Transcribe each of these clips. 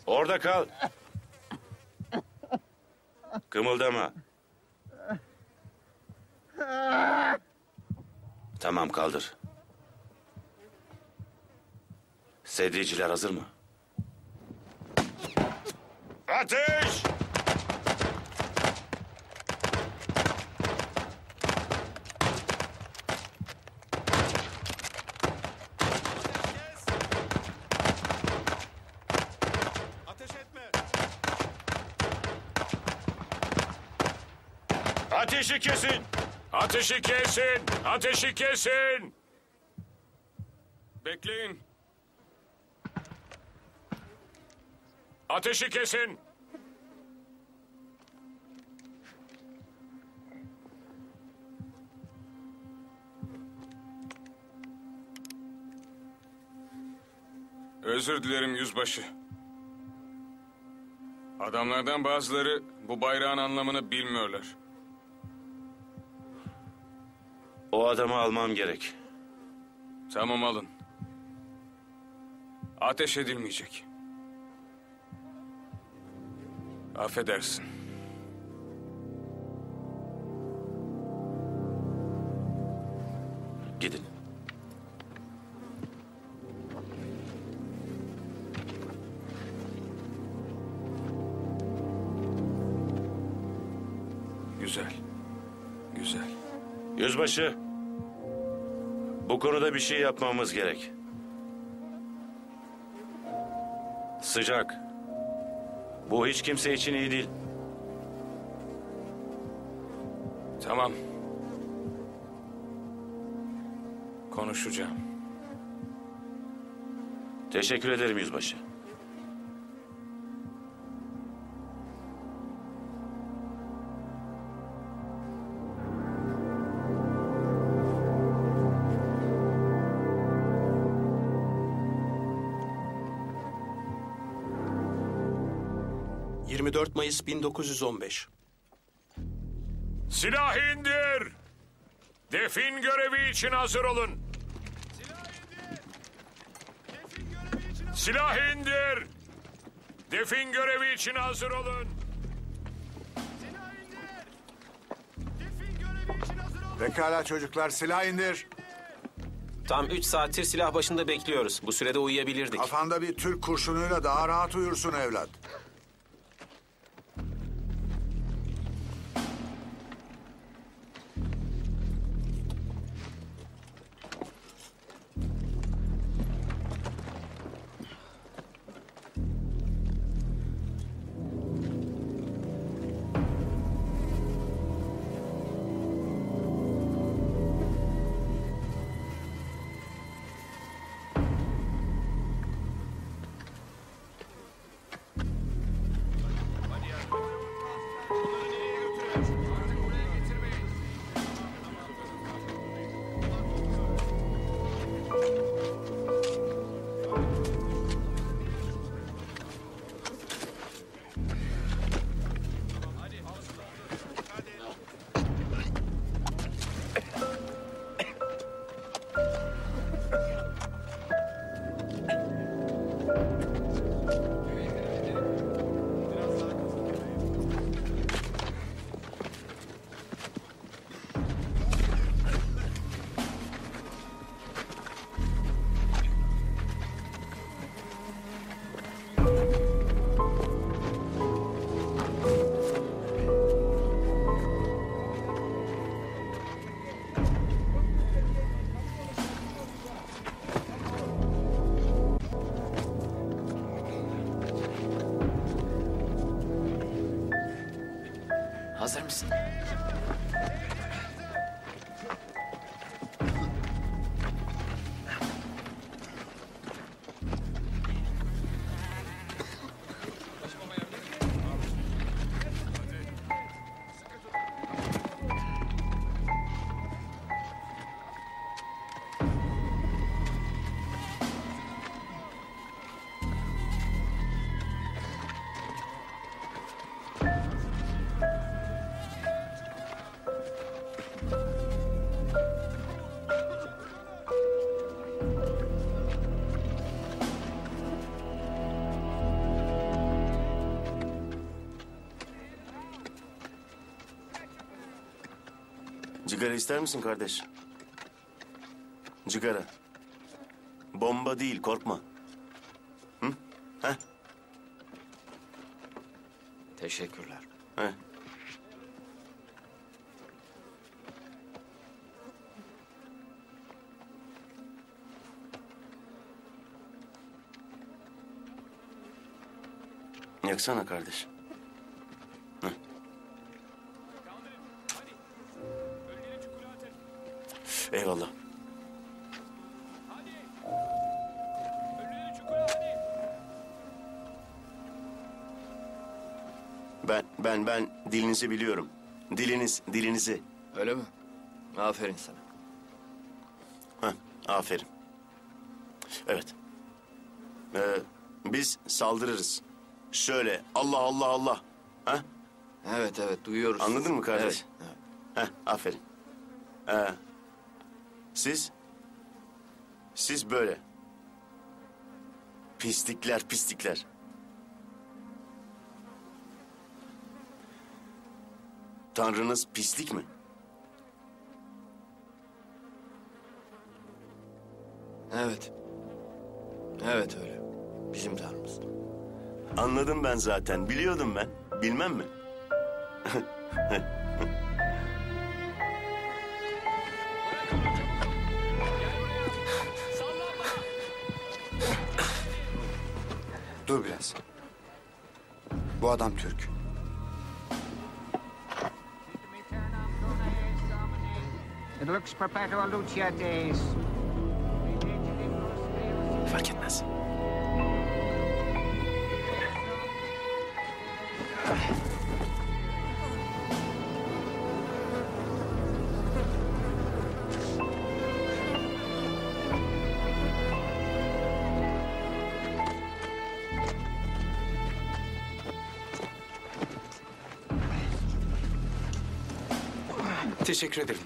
Orada kal. Kımıldama. Tamam, kaldır. Sedriciler hazır mı? Ateş! Ateş etme. Ateşi kesin! Ateşi kesin! Ateşi kesin! Bekleyin. Ateşi kesin! Özür dilerim yüzbaşı. Adamlardan bazıları bu bayrağın anlamını bilmiyorlar. O adamı almam gerek. Tamam, alın. Ateş edilmeyecek. Affedersin. Gidin. Güzel. Güzel. Yüzbaşı, bu konuda bir şey yapmamız gerek. Sıcak. Bu hiç kimse için iyi değil. Tamam. Konuşacağım. Teşekkür ederim yüzbaşı. ...24 Mayıs 1915. Silah indir! Defin görevi için hazır olun. Silah indir! Defin görevi için hazır olun. Pekala çocuklar, silah indir. Tam 3 saattir silah başında bekliyoruz. Bu sürede uyuyabilirdik. Kafanda bir Türk kurşunuyla daha rahat uyursun evlat. Hazır mısın? Cigara ister misin kardeş? Cigara. Bomba değil, korkma. Hı? Heh, Teşekkürler. heh. Yaksana kardeş. Heh. Eyvallah. Ben dilinizi biliyorum. Dilinizi. Öyle mi? Aferin sana. Heh, aferin. Evet. Biz saldırırız. Şöyle Allah Allah Allah. Ha? Evet duyuyoruz. Anladın mı kardeş? Evet, evet. Heh, aferin. Siz böyle. Pislikler. Tanrınız pislik mi? Evet. Evet öyle. Bizim tanrımız. Anladım ben zaten. Biliyordum ben. Bilmem mi? Dur biraz. Bu adam Türk. It looks Perpetua Lucia days. Fark etmez. Teşekkür ederim.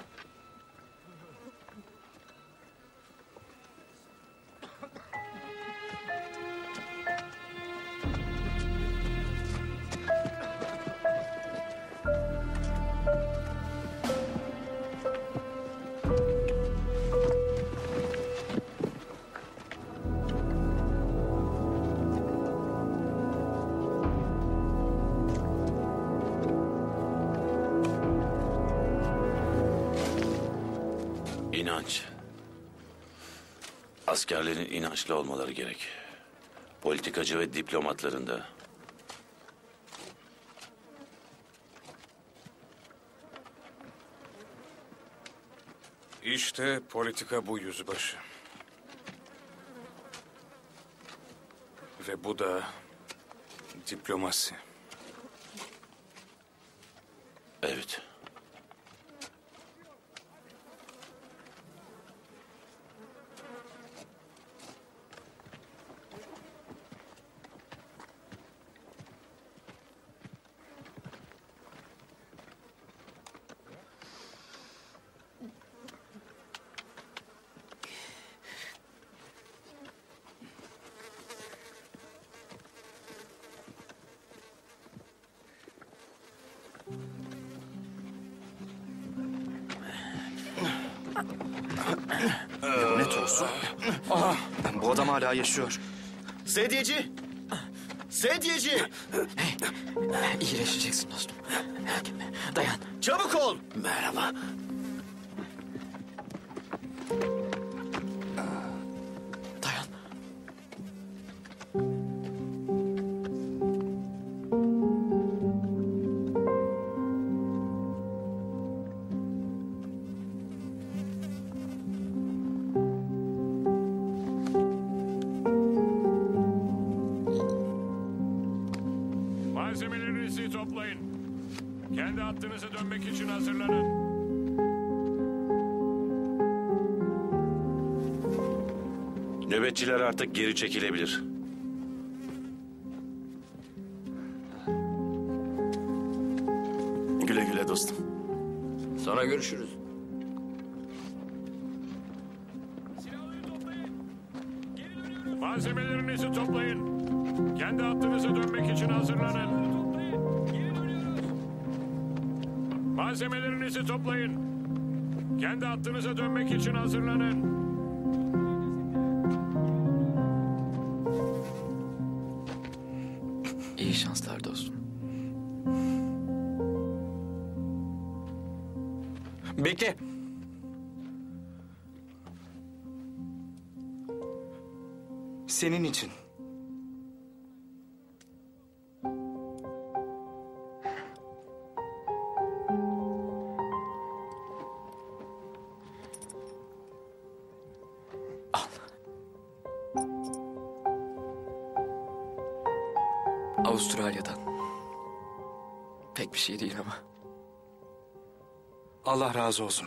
İnanç. Askerlerin inançlı olmaları gerek. Politikacı ve diplomatların da. İşte politika bu yüzbaşı. Ve bu da diplomasi. Evet. Lanet olsun. Bu adam hala yaşıyor. Sedyeci! Sedyeci! İyileşeceksin dostum. Dayan. Çabuk ol! Merhaba. Dayan. Malzemelerinizi toplayın. Kendi hattınıza dönmek için hazırlanın. Nöbetçiler artık geri çekilebilir. Güle güle dostum. Sonra görüşürüz. Malzemelerinizi toplayın. Kendi hattınıza dönmek için hazırlanın. Malzemelerinizi toplayın. Kendi hattınıza dönmek için hazırlanın. İyi şanslar dostum. Bekle. Senin için. Al. Avustralya'dan. Pek bir şey değil ama. Allah razı olsun.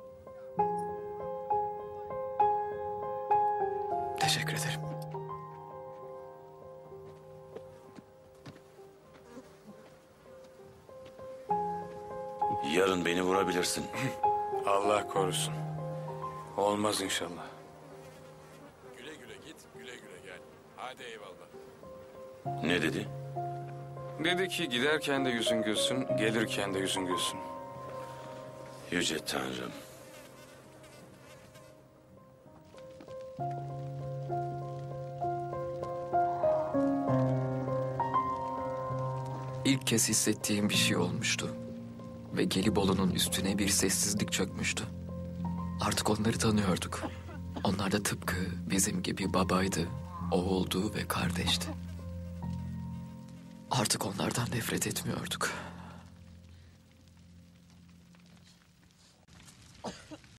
Teşekkür ederim. Yarın beni vurabilirsin. Allah korusun. Olmaz inşallah. Güle güle git, güle güle gel. Hadi eyvallah. Ne dedi? Dedi ki giderken de yüzün gülsün, gelirken de yüzün gülsün. Yüce Tanrım. İlk kez hissettiğim bir şey olmuştu. Ve Gelibolu'nun üstüne bir sessizlik çökmüştü. Artık onları tanıyorduk. Onlar da tıpkı bizim gibi babaydı, oğuldu ve kardeşti. Artık onlardan nefret etmiyorduk.